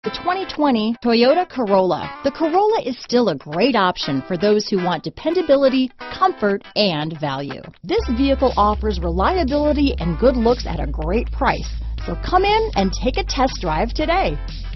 The 2020 Toyota Corolla. The Corolla is still a great option for those who want dependability, comfort, and value. This vehicle offers reliability and good looks at a great price. So come in and take a test drive today.